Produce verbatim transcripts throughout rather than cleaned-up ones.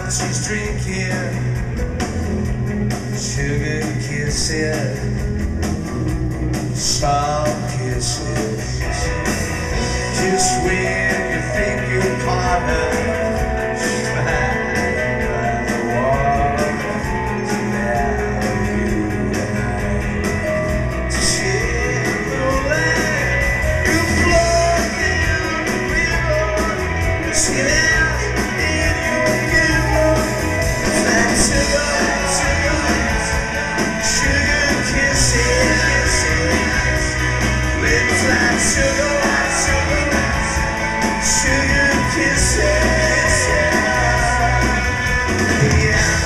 she's drinking sugar kisses, salt kisses. Just when you think you're caught her, she's behind by the wall. So now you and she's rolling, you float down the river, sit down in your giver. It's like sugar, sugar, sugar kisses. It's like sugar. Sugar kisses, yeah.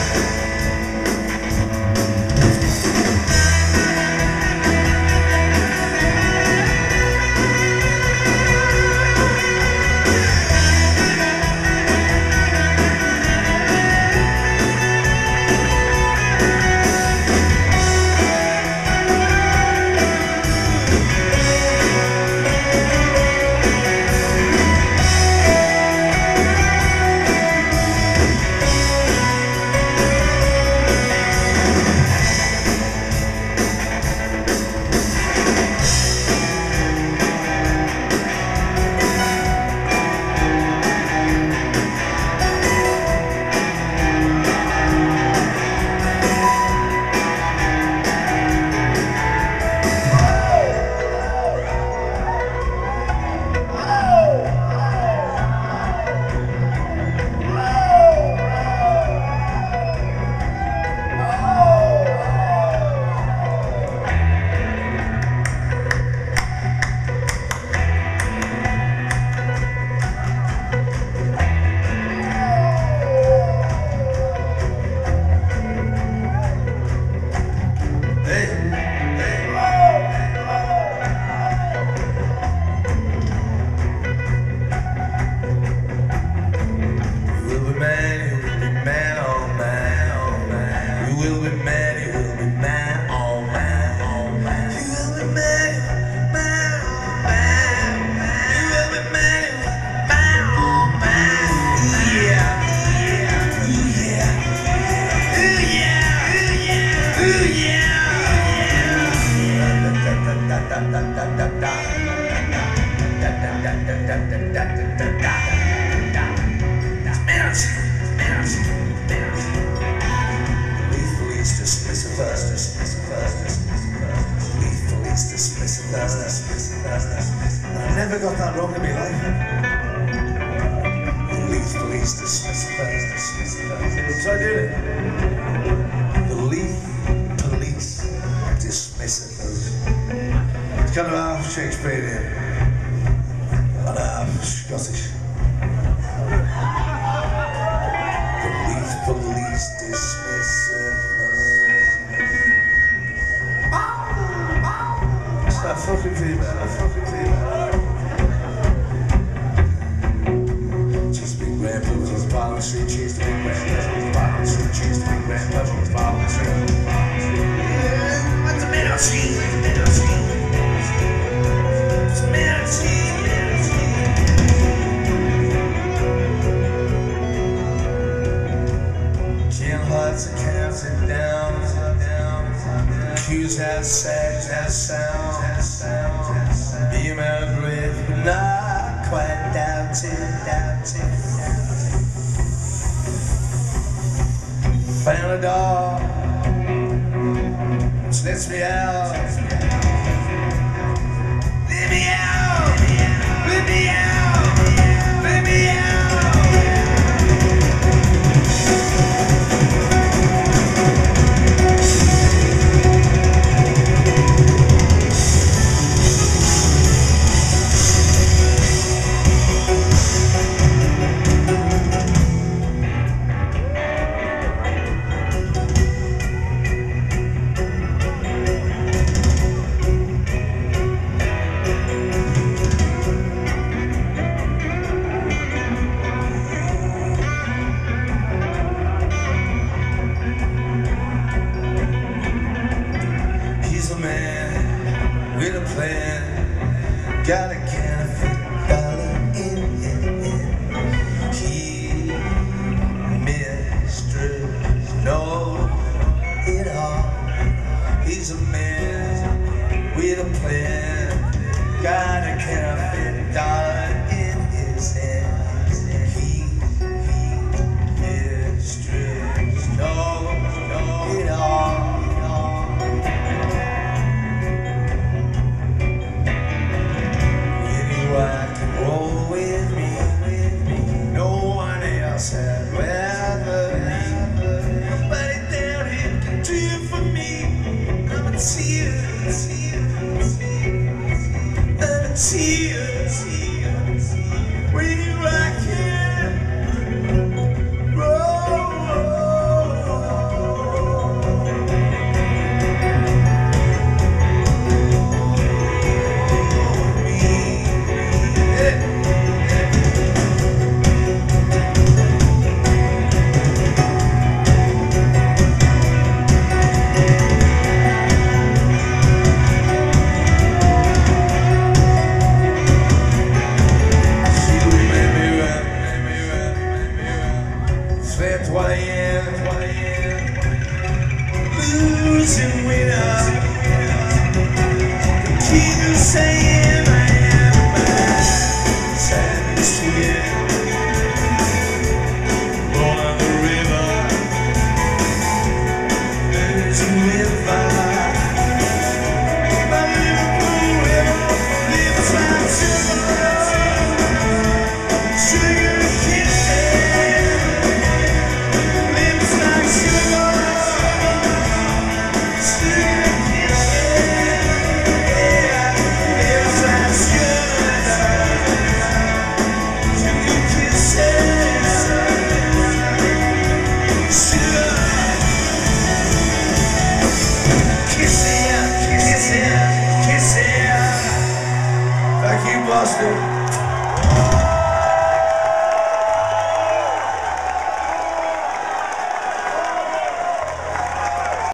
I never got that wrong in my life. Police, police, dismiss us. Try doing it. Police, police, dismiss us. It's kind of half Shakespearean and half Scottish. Police, police, dismiss us. That fucking female, that fucking female. She's a big red blue, she's a bottom street, she's a big red blue, she's a bottom street, she's a big red blue, she's a bottom street. Yeah, what's a middle street? What's a middle street? What's a middle street? Gin hearts are counting down. Cues have sex, have sound. Beam out with, but not quite doubting, doubting. Found a dog, which lets me out. Let me out, let me out, let me out. else I'd rather be. Nobody down here can do it for me. I'm a tear, I'm a tear, when you rock and roll. Losing winner, keep saying I am bad. Sadness to you, born on the river, there's a river, my Liverpool river, lives like sugar, sugar kisses, lives like sugar. Thank you, Boston.